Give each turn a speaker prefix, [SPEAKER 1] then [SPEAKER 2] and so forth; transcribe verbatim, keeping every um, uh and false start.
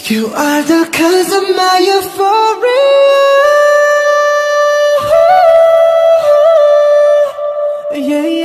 [SPEAKER 1] You are the cause of my euphoria. Yeah, yeah.